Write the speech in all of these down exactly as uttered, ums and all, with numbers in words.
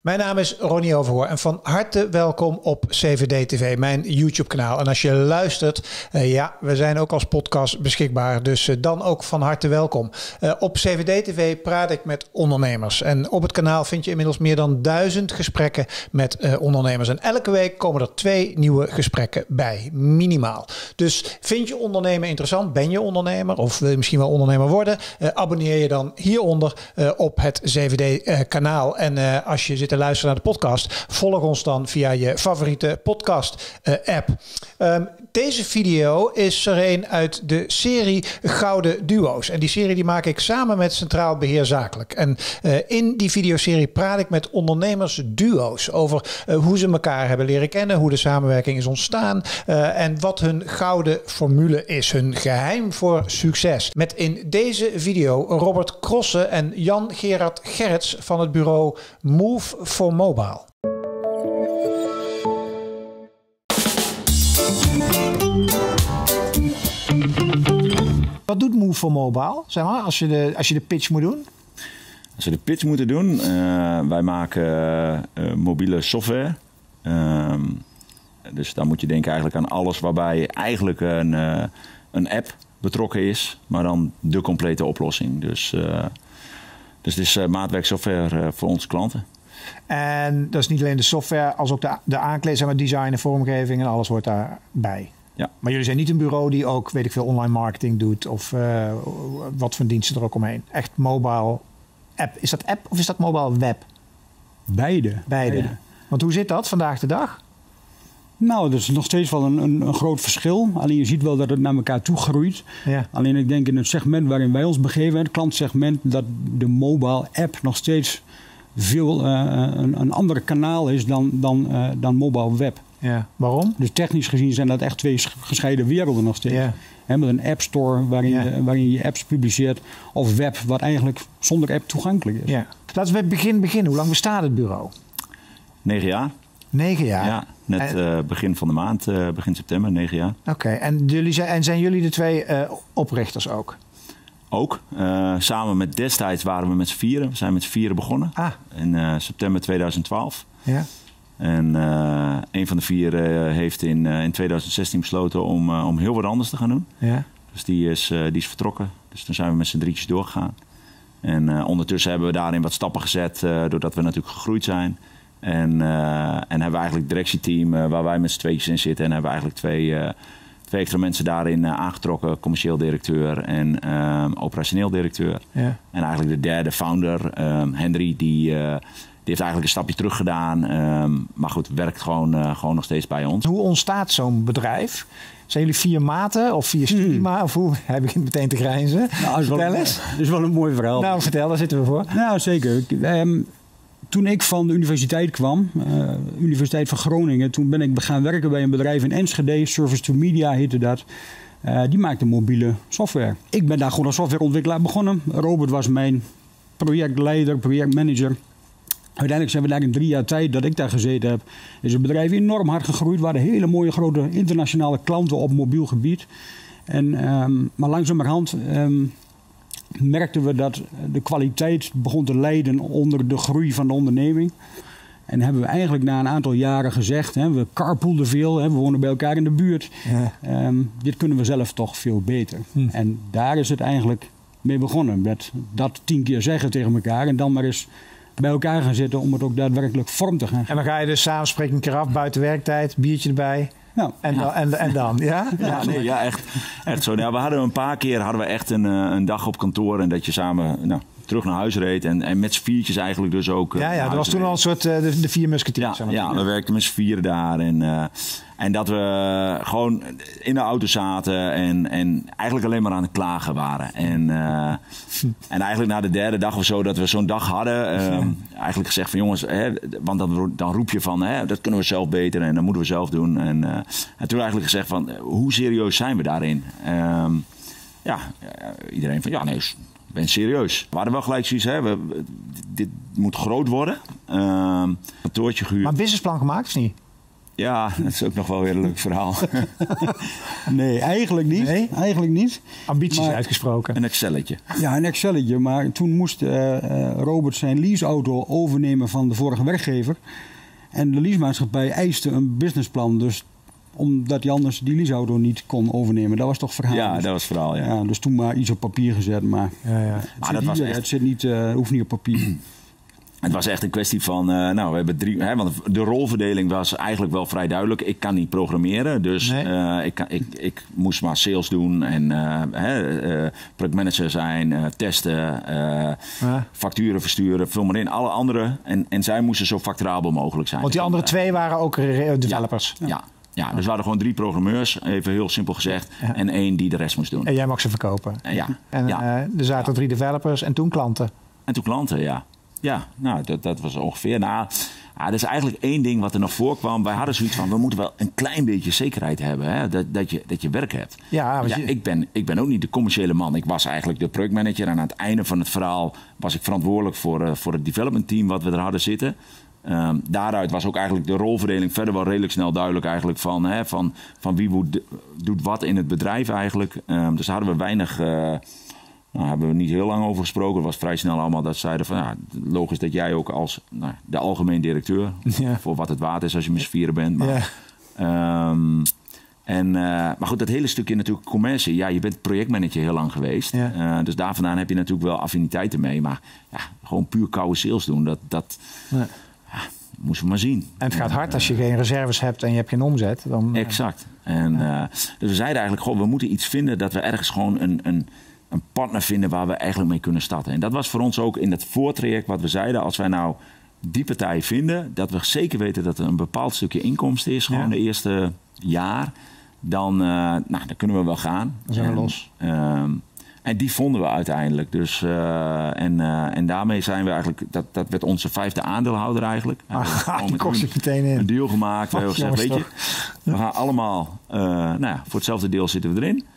Mijn naam is Ronnie Overhoor en van harte welkom op C V D T V, mijn YouTube-kanaal. En als je luistert, uh, ja, we zijn ook als podcast beschikbaar, dus uh, dan ook van harte welkom. Uh, op C V D T V praat ik met ondernemers. En op het kanaal vind je inmiddels meer dan duizend gesprekken met uh, ondernemers. En elke week komen er twee nieuwe gesprekken bij, minimaal. Dus vind je ondernemen interessant? Ben je ondernemer of wil je misschien wel ondernemer worden? Uh, abonneer je dan hieronder uh, op het C V D-kanaal. Uh, en uh, als je zit te luisteren naar de podcast, volg ons dan via je favoriete podcast-app. Uh, um, Deze video is er een uit de serie Gouden Duo's. En die serie die maak ik samen met Centraal Beheer Zakelijk. En uh, in die videoserie praat ik met ondernemersduo's over uh, hoe ze elkaar hebben leren kennen, hoe de samenwerking is ontstaan uh, en wat hun gouden formule is, hun geheim voor succes. Met in deze video Robert Crossen en Jan Gerard Gerrits van het bureau Move for Mobile. Wat doet Move for Mobile, zeg maar, als je de, als je de pitch moet doen? Als we de pitch moeten doen, uh, wij maken uh, mobiele software. Uh, dus dan moet je denken eigenlijk aan alles waarbij eigenlijk een, uh, een app betrokken is, maar dan de complete oplossing. Dus, uh, dus het is uh, maatwerksoftware uh, voor onze klanten. En dat is niet alleen de software, als ook de, de aankleding, zeg maar, design en vormgeving en alles hoort daarbij. Ja. Maar jullie zijn niet een bureau die ook, weet ik veel, online marketing doet of uh, wat voor diensten er ook omheen. Echt mobile app. Is dat app of is dat mobile web? Beide. Beide. Beide. Want hoe zit dat vandaag de dag? Nou, dat is nog steeds wel een, een, een groot verschil. Alleen je ziet wel dat het naar elkaar toe groeit. Ja. Alleen ik denk in het segment waarin wij ons begeven, het klantsegment, dat de mobile app nog steeds veel uh, een, een ander kanaal is dan, dan, uh, dan mobile web. Ja. Waarom? Dus technisch gezien zijn dat echt twee gescheiden werelden nog steeds. Ja. He, met een app store waarin, ja. je, waarin je apps publiceert, of web wat eigenlijk zonder app toegankelijk is. Ja. Laten we bij het begin beginnen. Hoe lang bestaat het bureau? Negen jaar. Negen jaar? Ja, net en... uh, begin van de maand, uh, begin september, negen jaar. Oké, okay. en, jullie zijn, en zijn jullie de twee uh, oprichters ook? Ook. Uh, samen met destijds waren we met z'n vieren. We zijn met z'n vieren begonnen. Ah. In uh, september tweeduizend twaalf. Ja. En uh, een van de vier uh, heeft in, uh, in tweeduizend zestien besloten om, uh, om heel wat anders te gaan doen. Ja. Dus die is, uh, die is vertrokken. Dus toen zijn we met z'n drietjes doorgegaan. En uh, ondertussen hebben we daarin wat stappen gezet, uh, doordat we natuurlijk gegroeid zijn. En, uh, en hebben we eigenlijk het directieteam uh, waar wij met z'n tweetjes in zitten. En hebben we eigenlijk twee, uh, twee extra mensen daarin uh, aangetrokken. Commercieel directeur en uh, operationeel directeur. Ja. En eigenlijk de derde founder, uh, Henry, die... Uh, Die heeft eigenlijk een stapje terug gedaan. Um, maar goed, werkt gewoon, uh, gewoon nog steeds bij ons. Hoe ontstaat zo'n bedrijf? Zijn jullie vier maten of vier studiematen? Of hoe? Hij begint meteen te grijnzen. Nou, vertel wel, eens. Dat is wel een mooi verhaal. Nou, vertel, daar zitten we voor. Nou, zeker. Um, toen ik van de universiteit kwam, uh, Universiteit van Groningen... toen ben ik gaan werken bij een bedrijf in Enschede. Service to Media heette dat. Uh, die maakte mobiele software. Ik ben daar gewoon als softwareontwikkelaar begonnen. Robert was mijn projectleider, projectmanager... Uiteindelijk zijn we daar in drie jaar tijd dat ik daar gezeten heb, is het bedrijf enorm hard gegroeid. We hadden hele mooie grote internationale klanten op mobiel gebied. En, um, maar langzamerhand um, merkten we dat de kwaliteit begon te lijden onder de groei van de onderneming. En hebben we eigenlijk na een aantal jaren gezegd, hè, we carpoolden veel, hè, we wonen bij elkaar in de buurt. Ja. Um, dit kunnen we zelf toch veel beter. Hm. En daar is het eigenlijk mee begonnen. Met dat tien keer zeggen tegen elkaar en dan maar eens bij elkaar gaan zitten om het ook daadwerkelijk vorm te gaan. En dan ga je dus samenspreken een keer af, buiten werktijd, biertje erbij. Nou, en, ja. dan, en, en dan, ja? Ja, ja, nee, ja echt, echt zo. Nou, we hadden een paar keer hadden we echt een, een dag op kantoor en dat je samen nou, terug naar huis reed. En, en met z'n viertjes eigenlijk dus ook. Ja, ja, dat was toen al een soort uh, de, de vier musketiers. Ja, ja, we werkten met z'n vieren daar. En, uh, en dat we gewoon in de auto zaten en, en eigenlijk alleen maar aan het klagen waren. En, uh, en eigenlijk na de derde dag of zo dat we zo'n dag hadden, uh, ja. eigenlijk gezegd van jongens, hè, want dan, dan roep je van hè, dat kunnen we zelf beter en dat moeten we zelf doen. En, uh, en toen eigenlijk gezegd van hoe serieus zijn we daarin? Uh, ja, iedereen van ja nee, ben serieus. We hadden wel gelijk zoiets, hè, we, dit moet groot worden. Uh, kantoortje gehuurd. Maar businessplan gemaakt of niet? Ja, dat is ook nog wel weer een leuk verhaal. nee, eigenlijk niet. Nee? Eigenlijk niet. Ambities maar, uitgesproken. Een Excelletje. Ja, een Excelletje. Maar toen moest uh, Robert zijn leaseauto overnemen van de vorige werkgever. En de leasemaatschappij eiste een businessplan. Dus omdat hij anders die leaseauto niet kon overnemen. Dat was toch verhaal? Ja, dat was het verhaal, ja. ja. Dus toen maar iets op papier gezet. Maar, ja, ja. Het, maar zit dat hier, was echt... het zit niet, uh, hoeft niet op papier. Het was echt een kwestie van, uh, nou, we hebben drie, hè, want de rolverdeling was eigenlijk wel vrij duidelijk. Ik kan niet programmeren, dus nee. uh, ik, kan, ik, ik moest maar sales doen en uh, uh, projectmanager zijn, uh, testen, uh, ja. facturen versturen, vul maar in. Alle andere, en, en zij moesten zo facturabel mogelijk zijn. Want die andere twee waren ook developers? Ja, ja. ja. dus we hadden gewoon drie programmeurs, even heel simpel gezegd, ja. en één die de rest moest doen. En jij mag ze verkopen? Uh, ja. En ja. Uh, er zaten ja. drie developers en toen klanten? En toen klanten, ja. Ja, nou, dat, dat was ongeveer. Nou, ja, dat is eigenlijk één ding wat er nog voorkwam. Wij hadden zoiets van, we moeten wel een klein beetje zekerheid hebben. Hè? Dat, dat, je, dat je werk hebt. Ja, ja, je... ik, ben, ik ben ook niet de commerciële man. Ik was eigenlijk de projectmanager. En aan het einde van het verhaal was ik verantwoordelijk voor, uh, voor het development team wat we er hadden zitten. Um, daaruit was ook eigenlijk de rolverdeling verder wel redelijk snel duidelijk eigenlijk van, hè, van, van wie woed, doet wat in het bedrijf eigenlijk. Um, dus daar hadden we weinig... Uh, Nou, daar hebben we niet heel lang over gesproken. Het was vrij snel allemaal dat zeiden van... Ja, logisch dat jij ook als nou, de algemeen directeur... Ja. voor wat het waard is als je met z'n vieren bent. Maar, ja. um, en, uh, maar goed, dat hele stukje natuurlijk commercie... Ja, je bent projectmanager heel lang geweest. Ja. Uh, dus daar vandaan heb je natuurlijk wel affiniteiten mee. Maar ja, gewoon puur koude sales doen, dat... dat ja. Ja, moesten we maar zien. En het gaat hard als je geen reserves hebt en je hebt geen omzet. Dan, exact. En, uh, dus we zeiden eigenlijk gewoon... We moeten iets vinden dat we ergens gewoon een... een een partner vinden waar we eigenlijk mee kunnen starten. En dat was voor ons ook in het voortraject wat we zeiden. Als wij nou die partij vinden, dat we zeker weten dat er een bepaald stukje inkomsten is, gewoon ja. de eerste jaar, dan, uh, nou, dan kunnen we wel gaan. Dan zijn we en, los. Um, en die vonden we uiteindelijk. Dus, uh, en, uh, en daarmee zijn we eigenlijk, dat, dat werd onze vijfde aandeelhouder eigenlijk. Ah, die kost je meteen in. Een deal gemaakt. We hebben gezegd, weet je, we gaan allemaal, uh, nou ja, voor hetzelfde deel zitten we erin.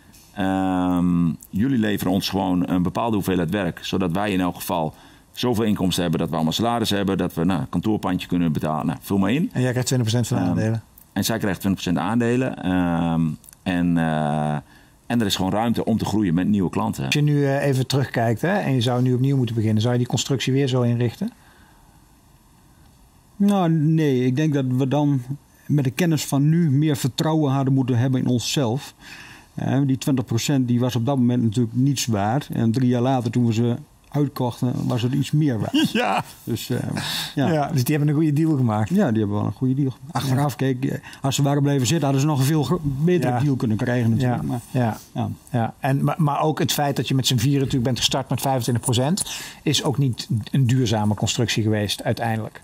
Um, jullie leveren ons gewoon een bepaalde hoeveelheid werk, zodat wij in elk geval zoveel inkomsten hebben dat we allemaal salaris hebben, dat we nou, een kantoorpandje kunnen betalen. Nou, vul maar in. En jij krijgt twintig procent van de um, aandelen. En zij krijgt twintig procent aandelen. Um, en, uh, en er is gewoon ruimte om te groeien met nieuwe klanten. Als je nu uh, even terugkijkt, hè, en je zou nu opnieuw moeten beginnen, zou je die constructie weer zo inrichten? Nou, nee. Ik denk dat we dan met de kennis van nu meer vertrouwen hadden moeten hebben in onszelf. Uh, die twintig procent die was op dat moment natuurlijk niets waard. En drie jaar later, toen we ze uitkochten, was het iets meer waard. Ja. Dus, uh, ja. ja, dus die hebben een goede deal gemaakt. Ja, die hebben wel een goede deal gemaakt. Achteraf, kijk, als ze waren blijven zitten, hadden ze nog een veel gro- betere ja. deal kunnen krijgen natuurlijk. Ja. Maar, ja. Ja. Ja. En, maar, maar ook het feit dat je met z'n vieren natuurlijk bent gestart met vijfentwintig procent... is ook niet een duurzame constructie geweest uiteindelijk.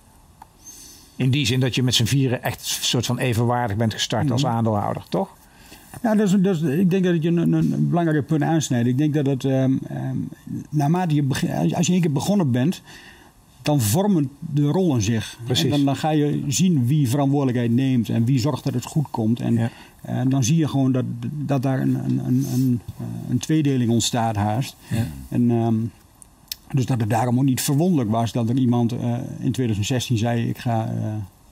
In die zin dat je met z'n vieren echt een soort van evenwaardig bent gestart mm-hmm. als aandeelhouder, toch? Ja, dat is, dat is, ik denk dat je een, een belangrijk punt aansnijdt. Ik denk dat het, um, um, naarmate je begin, als je één keer begonnen bent, dan vormen de rollen zich. Precies. En dan, dan ga je zien wie verantwoordelijkheid neemt en wie zorgt dat het goed komt. En ja. uh, dan zie je gewoon dat, dat daar een, een, een, een, een tweedeling ontstaat haast. Ja. En, um, dus dat het daarom ook niet verwonderlijk was dat er iemand uh, in twintig zestien zei, ik, ga, uh,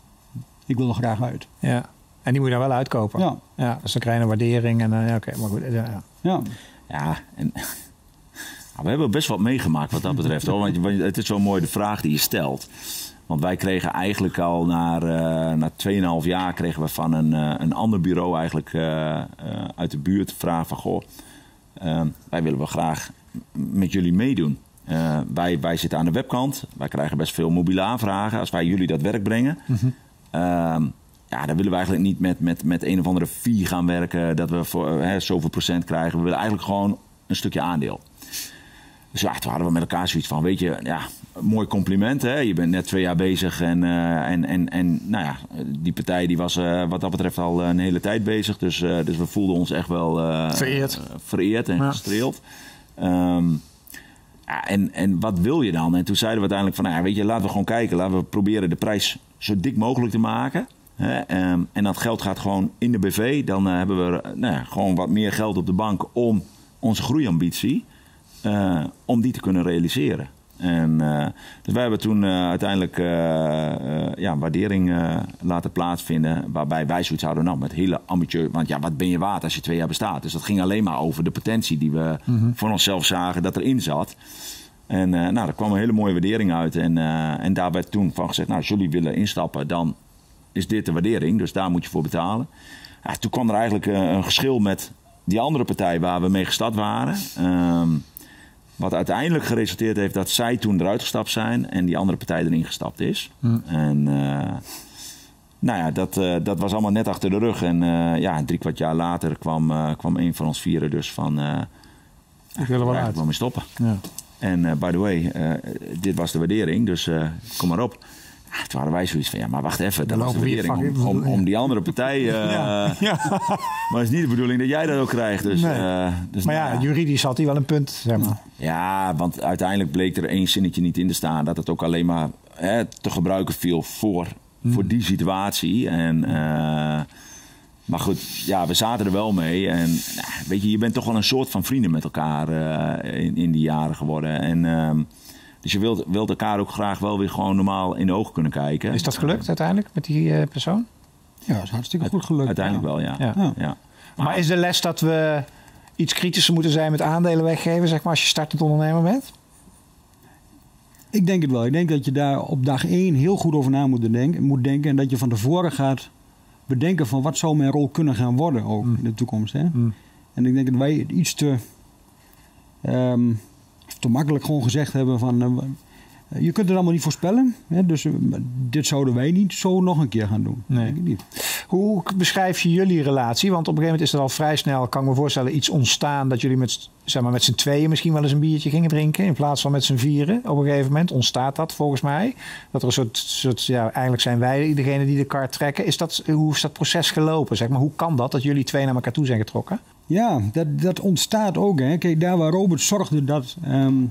ik wil er graag uit. Ja. En die moet je dan wel uitkopen. Ja. Ja, dus dan krijg je een waardering. En, uh, ja, oké, okay, maar goed. Ja, ja. ja. ja en, nou, we hebben best wat meegemaakt wat dat betreft. Hoor. Want, want het is zo mooi de vraag die je stelt. Want wij kregen eigenlijk al na, uh, na tweeënhalf jaar kregen we van een, uh, een ander bureau eigenlijk uh, uh, uit de buurt de vraag van, goh, uh, wij willen wel graag met jullie meedoen. Uh, wij, wij zitten aan de webkant. Wij krijgen best veel mobiele aanvragen als wij jullie dat werk brengen. Mm-hmm. Uh, Ja, dan willen we eigenlijk niet met, met, met een of andere fee gaan werken, dat we voor hè, zoveel procent krijgen. We willen eigenlijk gewoon een stukje aandeel. Dus ja, toen hadden we met elkaar zoiets van, weet je, ja, mooi compliment. Hè? Je bent net twee jaar bezig en, uh, en, en, en nou ja, die partij die was uh, wat dat betreft al een hele tijd bezig. Dus, uh, dus we voelden ons echt wel uh, vereerd. Uh, vereerd en ja. gestreeld. Um, ja, en, en wat wil je dan? En toen zeiden we uiteindelijk van, nou ja, weet je, laten we gewoon kijken. Laten we proberen de prijs zo dik mogelijk te maken. He, um, en dat geld gaat gewoon in de B V. Dan uh, hebben we uh, nou ja, gewoon wat meer geld op de bank om onze groeiambitie, uh, om die te kunnen realiseren. En, uh, dus wij hebben toen uh, uiteindelijk uh, uh, ja, waardering uh, laten plaatsvinden. Waarbij wij zoiets hadden, nou, met hele ambitieus. Want ja, wat ben je waard als je twee jaar bestaat? Dus dat ging alleen maar over de potentie die we mm-hmm. voor onszelf zagen dat erin zat. En uh, nou, daar kwam een hele mooie waardering uit. En, uh, en daar werd toen van gezegd, nou, als jullie willen instappen, dan is dit de waardering. Dus daar moet je voor betalen. Ja, toen kwam er eigenlijk uh, een geschil met die andere partij waar we mee gestart waren. Um, wat uiteindelijk geresulteerd heeft dat zij toen eruit gestapt zijn en die andere partij erin gestapt is. Hmm. En uh, nou ja, dat, uh, dat was allemaal net achter de rug. En uh, ja, drie kwart jaar later kwam, uh, kwam een van ons vieren dus van... Uh, ik wil er wel uit. Ik wil mee stoppen. Ja. En uh, by the way, uh, dit was de waardering, dus uh, kom maar op. Ja, toen hadden wij zoiets van, ja, maar wacht even. Dat was de waardering om, om, om die andere partij... Uh, ja. Ja. Maar het is niet de bedoeling dat jij dat ook krijgt. Dus, nee. uh, dus maar ja, ja, juridisch had hij wel een punt, zeg maar. Ja, want uiteindelijk bleek er één zinnetje niet in te staan... dat het ook alleen maar hè, te gebruiken viel voor, hmm. voor die situatie. En, uh, maar goed, ja, we zaten er wel mee. En nou, weet je, je bent toch wel een soort van vrienden met elkaar uh, in, in die jaren geworden. En... Uh, Dus je wilt, wilt elkaar ook graag wel weer gewoon normaal in de ogen kunnen kijken. Is dat gelukt uiteindelijk met die uh, persoon? Ja, dat is hartstikke goed gelukt. Uiteindelijk ja. wel, ja. Ja. Ja. Ja. Maar, maar is de les dat we iets kritischer moeten zijn met aandelen weggeven, zeg maar, als je startend ondernemer bent? Ik denk het wel. Ik denk dat je daar op dag één heel goed over na moet denken. Moet denken en dat je van tevoren gaat bedenken van wat zou mijn rol kunnen gaan worden ook mm. in de toekomst. Hè? Mm. En ik denk dat wij iets te... Um, te makkelijk gewoon gezegd hebben van... Uh, je kunt het allemaal niet voorspellen. Hè, dus uh, dit zouden wij niet zo nog een keer gaan doen. Nee. Denk ik niet. Hoe beschrijf je jullie relatie? Want op een gegeven moment is er al vrij snel, kan ik me voorstellen, iets ontstaan dat jullie met, zeg maar, met z'n tweeën misschien wel eens een biertje gingen drinken in plaats van met z'n vieren. Op een gegeven moment ontstaat dat volgens mij. Dat er een soort, soort ja, eigenlijk zijn wij degene die de kar trekken. Is dat, hoe is dat proces gelopen? Zeg maar, hoe kan dat, dat jullie twee naar elkaar toe zijn getrokken? Ja, dat, dat ontstaat ook. Hè. Kijk, daar waar Robert zorgde dat um,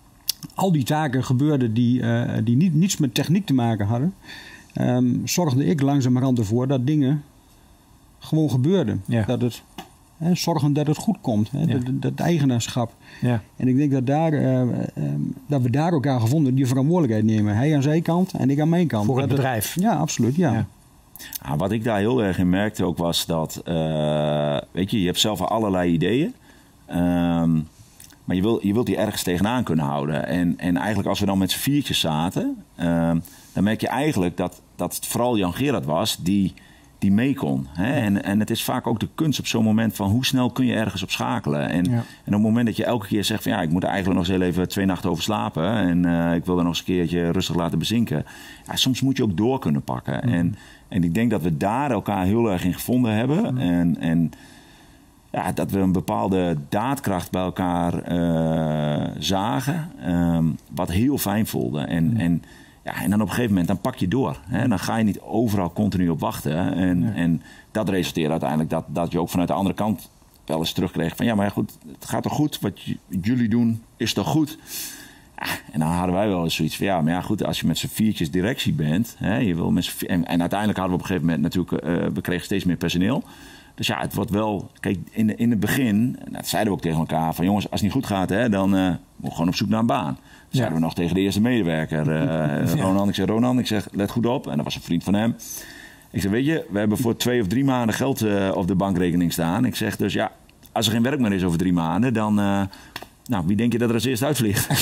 al die taken gebeurden die, uh, die niet, niets met techniek te maken hadden, um, zorgde ik langzamerhand ervoor dat dingen gewoon gebeurden. Ja. Dat het, hè, zorgen dat het goed komt, hè, ja. dat, dat eigenaarschap. Ja. En ik denk dat, daar, uh, um, dat we daar elkaar gevonden die verantwoordelijkheid nemen. Hij aan zijn kant en ik aan mijn kant. Voor het dat bedrijf? Het, ja, absoluut. Ja. Ja. Ah, wat ik daar heel erg in merkte ook was dat, uh, weet je, je hebt zelf allerlei ideeën. Um, maar je, wil, je wilt die ergens tegenaan kunnen houden. En, en eigenlijk als we dan met z'n viertjes zaten, um, dan merk je eigenlijk dat, dat het vooral Jan Gerard was die, die mee kon. Hè? En, en het is vaak ook de kunst op zo'n moment van hoe snel kun je ergens op schakelen. En, ja. en op het moment dat je elke keer zegt van ja, ik moet er eigenlijk nog eens heel even twee nachten over slapen. En uh, ik wil er nog eens een keertje rustig laten bezinken. Ja, soms moet je ook door kunnen pakken. Mm. En, en ik denk dat we daar elkaar heel erg in gevonden hebben. Mm. En, en ja, dat we een bepaalde daadkracht bij elkaar uh, zagen. Um, wat heel fijn voelde. En, mm. en, ja, en dan op een gegeven moment dan pak je door. Hè? Dan ga je niet overal continu op wachten. En, ja. en dat resulteert uiteindelijk dat, dat je ook vanuit de andere kant wel eens terugkreeg van ja, maar ja, goed, het gaat toch goed? Wat j- jullie doen is toch goed? Ja, en dan hadden wij wel eens zoiets van ja, maar ja, goed, als je met z'n viertjes directie bent, hè, je wil met z'n vier, en, en uiteindelijk hadden we op een gegeven moment natuurlijk, uh, we kregen steeds meer personeel. Dus ja, het wordt wel, kijk, in, de, in het begin, dat zeiden we ook tegen elkaar van jongens, als het niet goed gaat, hè, dan uh, moet je gewoon op zoek naar een baan. Dat zeiden ja. we nog tegen de eerste medewerker, uh, ja. Ronan. Ik zeg, Ronan, ik zeg, let goed op. En dat was een vriend van hem. Ik zeg, weet je, we hebben voor twee of drie maanden geld uh, op de bankrekening staan. Ik zeg dus, ja, als er geen werk meer is over drie maanden, dan... Uh, nou, wie denk je dat er als eerst uitvliegt?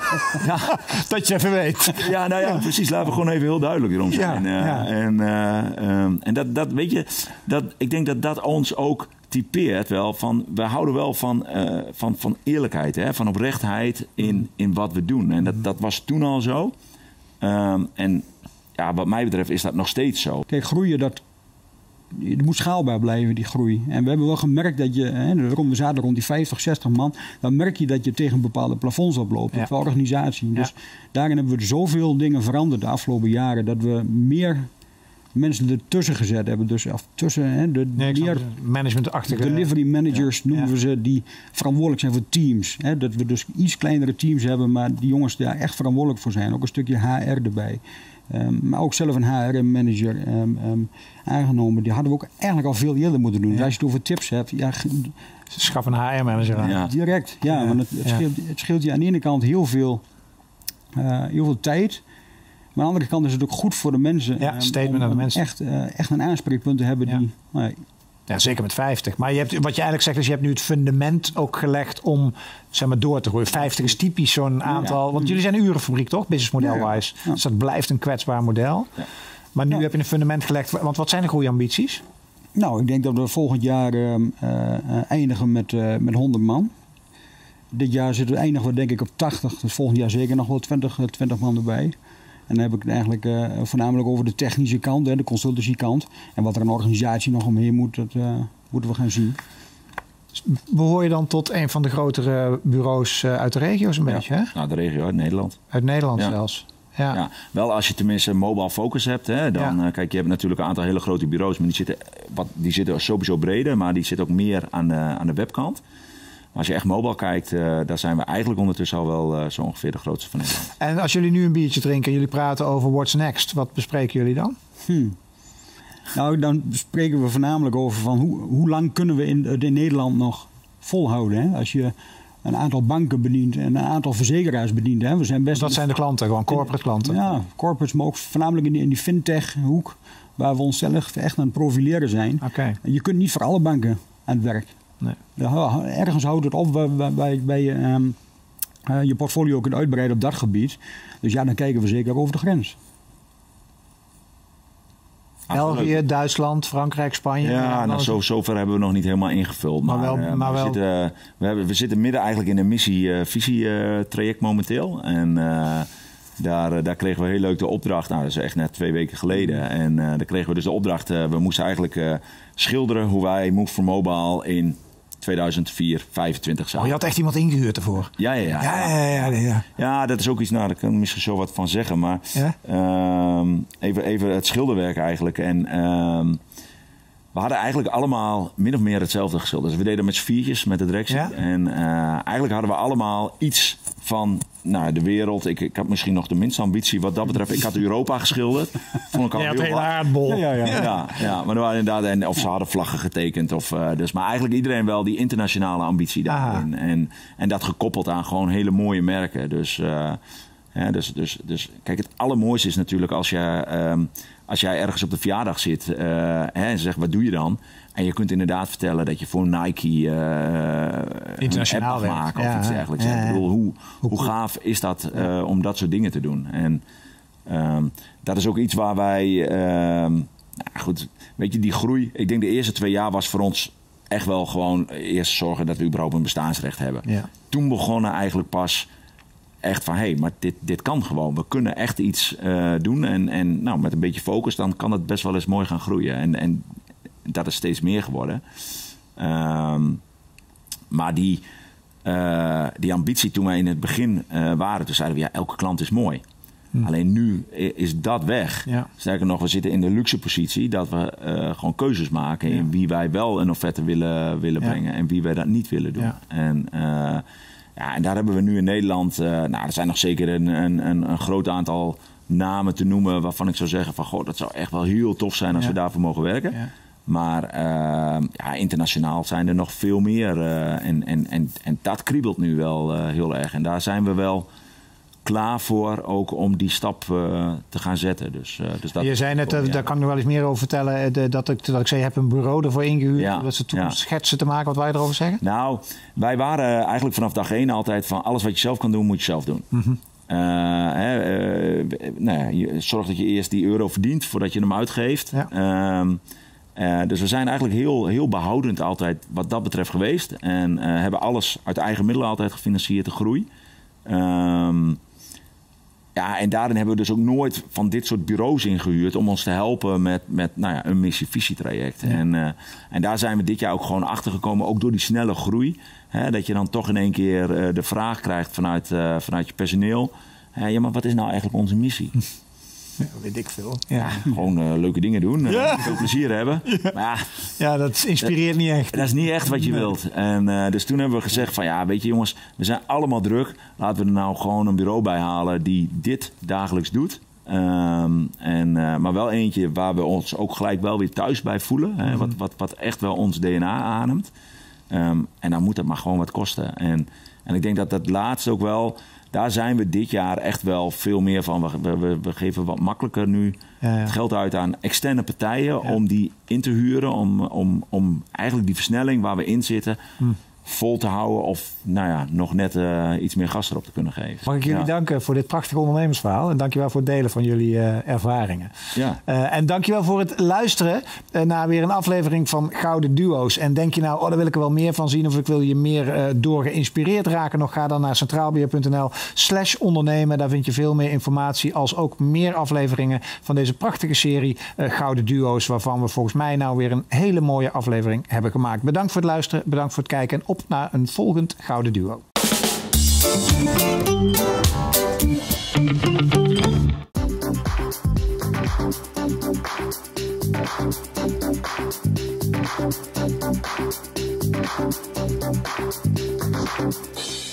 ja, dat je even weet. Ja, nou ja, precies. Laten we gewoon even heel duidelijk erom zijn. Ja, uh, ja. En, uh, um, en dat, dat, weet je, dat, ik denk dat dat ons ook typeert wel van... We houden wel van, uh, van, van eerlijkheid, hè? Van oprechtheid in, in wat we doen. En dat, dat was toen al zo. Um, en ja, wat mij betreft is dat nog steeds zo. Kijk, groeien, dat... Het moet schaalbaar blijven, die groei. En we hebben wel gemerkt dat je, hè, we zaten rond die vijftig, zestig man, dan merk je dat je tegen bepaalde plafonds oploopt, ja. voor organisatie. Dus ja. daarin hebben we zoveel dingen veranderd de afgelopen jaren, dat we meer mensen ertussen gezet hebben. Dus of tussen, hè, de nee, meer managementachtige delivery managers ja. noemen ja. we ze, die verantwoordelijk zijn voor teams. Hè, dat we dus iets kleinere teams hebben, maar die jongens daar echt verantwoordelijk voor zijn. Ook een stukje H R erbij. Um, maar ook zelf een H R-manager um, um, aangenomen. Die hadden we ook eigenlijk al veel eerder moeten doen. Ja. Dus als je het over tips hebt... Ja, schaf een H R-manager aan. Ja. Direct, ja. ja. Want het, het, ja. scheelt, het scheelt je aan de ene kant heel veel, uh, heel veel tijd. aan de andere kant is het ook goed voor de mensen. Ja, statement om, aan de om mensen. Echt, uh, echt een aanspreekpunt te hebben. Ja. Die, nou, ja, zeker met vijftig. Maar je hebt, wat je eigenlijk zegt is, je hebt nu het fundament ook gelegd om zeg maar, door te groeien. vijftig is typisch zo'n aantal. Ja. Want jullie zijn een urenfabriek toch, business model-wise. Ja. Dus dat blijft een kwetsbaar model. Ja. Maar nu ja. heb je een fundament gelegd. Want wat zijn de groeiambities? Nou, ik denk dat we volgend jaar uh, uh, eindigen met, uh, met honderd man. Dit jaar zitten we eindigen we denk ik op tachtig. Dus volgend jaar zeker nog wel twintig, twintig man erbij. En dan heb ik het eigenlijk uh, voornamelijk over de technische kant, hè, de consultancykant. En wat er een organisatie nog omheen moet, dat uh, moeten we gaan zien. Behoor je dan tot een van de grotere bureaus uh, uit de regio's een ja. beetje? Hè? Nou, de regio uit Nederland. Uit Nederland ja. zelfs. Ja. Ja, wel als je tenminste mobile focus hebt, hè, dan ja. uh, kijk, je hebt natuurlijk een aantal hele grote bureaus, maar die zitten, wat, die zitten sowieso breder, maar die zitten ook meer aan de, aan de webkant. Maar als je echt mobile kijkt, uh, daar zijn we eigenlijk ondertussen al wel uh, zo ongeveer de grootste van Nederland. En als jullie nu een biertje drinken en jullie praten over what's next, wat bespreken jullie dan? Hmm. Nou, dan spreken we voornamelijk over van hoe, hoe lang kunnen we in, in Nederland nog volhouden. Hè? Als je een aantal banken bedient en een aantal verzekeraars bedient. Hè? We zijn best dat zijn de klanten, gewoon corporate klanten? Ja, corporates, maar ook voornamelijk in die, in die fintech hoek, waar we onszelf echt aan het profileren zijn. Okay. Je kunt niet voor alle banken aan het werk. Nee. Ergens houdt het op bij je um, uh, je portfolio kunt uitbreiden op dat gebied. Dus ja, dan kijken we zeker over de grens. België, Duitsland, Frankrijk, Spanje. Ja, nou, zo, zover hebben we nog niet helemaal ingevuld. Maar, maar wel, uh, maar we, wel... Zitten, we, hebben, we zitten midden eigenlijk in een missie-visie-traject uh, momenteel. En uh, daar, daar kregen we heel leuk de opdracht. Nou, dat is echt net twee weken geleden. En uh, daar kregen we dus de opdracht. Uh, we moesten eigenlijk uh, schilderen hoe wij Move for Mobile in tweeduizend vier, vijfentwintig zijn. Oh, je had echt iemand ingehuurd ervoor? Ja, ja, ja. Ja, ja, ja, ja, ja. ja dat is ook iets, nou, daar kan ik misschien zo wat van zeggen. Maar ja? uh, even, even het schilderwerk eigenlijk. En uh, we hadden eigenlijk allemaal min of meer hetzelfde geschilderd. Dus we deden met z'n viertjes, met de directie. Ja? En uh, eigenlijk hadden we allemaal iets van nou, de wereld. Ik, ik had misschien nog de minste ambitie wat dat betreft. Ik had Europa geschilderd. Vond ik al ja, heel het hele aardbol. Ja, ja, ja. ja, ja maar er waren inderdaad, en, of ze hadden vlaggen getekend. Of, uh, dus, maar eigenlijk iedereen wel die internationale ambitie daarin. En, en dat gekoppeld aan gewoon hele mooie merken. Dus, uh, ja, dus, dus, dus kijk, het allermooiste is natuurlijk als, je, um, als jij ergens op de verjaardag zit uh, hè, en zegt, wat doe je dan? En je kunt inderdaad vertellen dat je voor Nike uh, internationaal een app mag maken ja, of iets dergelijks. Ja, ja, ja. Ik bedoel, hoe, hoe gaaf is dat uh, om dat soort dingen te doen? En um, dat is ook iets waar wij... Um, nou goed, weet je, die groei... Ik denk de eerste twee jaar was voor ons echt wel gewoon eerst zorgen dat we überhaupt een bestaansrecht hebben. Ja. Toen begonnen eigenlijk pas echt van... hé, hey, maar dit, dit kan gewoon. We kunnen echt iets uh, doen. En, en nou, met een beetje focus, dan kan het best wel eens mooi gaan groeien. En, en dat is steeds meer geworden. Um, maar die, uh, die ambitie toen wij in het begin uh, waren... toen zeiden we, ja, elke klant is mooi. Hm. Alleen nu is dat weg. Ja. Sterker nog, we zitten in de luxe positie... dat we uh, gewoon keuzes maken... Ja. in wie wij wel een offerte willen, willen ja. brengen... en wie wij dat niet willen doen. Ja. En, uh, ja, en daar hebben we nu in Nederland... Uh, nou, er zijn nog zeker een, een, een, een groot aantal namen te noemen... waarvan ik zou zeggen van... goh, dat zou echt wel heel tof zijn als ja. we daarvoor mogen werken... Ja. Maar uh, ja, internationaal zijn er nog veel meer. Uh, en, en, en, en dat kriebelt nu wel uh, heel erg. En daar zijn we wel klaar voor ook om die stap uh, te gaan zetten. Dus, uh, dus dat, je zei net, uh, daar kan ik nog wel eens meer over vertellen... De, dat, ik, dat ik zei, je hebt een bureau ervoor ingehuurd... Ja, dat ze toen ja. schetsen te maken. Wat wij erover zeggen? Nou, wij waren eigenlijk vanaf dag één altijd van... alles wat je zelf kan doen, moet je zelf doen. Mm-hmm. Uh, hè, uh, nou ja, je, zorg dat je eerst die euro verdient... voordat je hem uitgeeft. Ja. Um, Uh, dus we zijn eigenlijk heel, heel behoudend altijd wat dat betreft geweest. En uh, hebben alles uit eigen middelen altijd gefinancierd, de groei. Um, ja, en daarin hebben we dus ook nooit van dit soort bureaus ingehuurd... om ons te helpen met, met nou ja, een missie-visietraject. Ja. En, uh, en daar zijn we dit jaar ook gewoon achter gekomen, ook door die snelle groei. Hè, dat je dan toch in één keer uh, de vraag krijgt vanuit, uh, vanuit je personeel... Uh, ja, maar wat is nou eigenlijk onze missie? Ja, weet ik veel. Ja, ja gewoon uh, leuke dingen doen. Ja. Uh, veel plezier hebben. Ja, maar ja, ja dat inspireert dat, niet echt. Dat is niet echt wat je nee. wilt. En, uh, dus toen hebben we gezegd van ja, weet je jongens, we zijn allemaal druk. Laten we er nou gewoon een bureau bij halen die dit dagelijks doet. Um, en, uh, maar wel eentje waar we ons ook gelijk wel weer thuis bij voelen. Hè, mm-hmm. wat, wat, wat echt wel ons D N A ademt. Um, en dan moet het maar gewoon wat kosten. En, en ik denk dat dat laatste ook wel... daar zijn we dit jaar echt wel veel meer van. We, we, we geven wat makkelijker nu ja, ja. het geld uit aan externe partijen... Ja. om die in te huren, om, om, om eigenlijk die versnelling waar we in zitten... Hm. vol te houden of nou ja, nog net uh, iets meer gas erop te kunnen geven. Mag ik jullie ja. danken voor dit prachtige ondernemersverhaal en dankjewel voor het delen van jullie uh, ervaringen. Ja. Uh, en dankjewel voor het luisteren uh, naar weer een aflevering van Gouden Duo's. En denk je nou, oh, daar wil ik er wel meer van zien of ik wil je meer uh, door geïnspireerd raken nog, ga dan naar centraalbeheer.nl slash ondernemen. Daar vind je veel meer informatie als ook meer afleveringen van deze prachtige serie uh, Gouden Duo's, waarvan we volgens mij nou weer een hele mooie aflevering hebben gemaakt. Bedankt voor het luisteren, bedankt voor het kijken en op naar een volgend Gouden Duo. We'll be right back.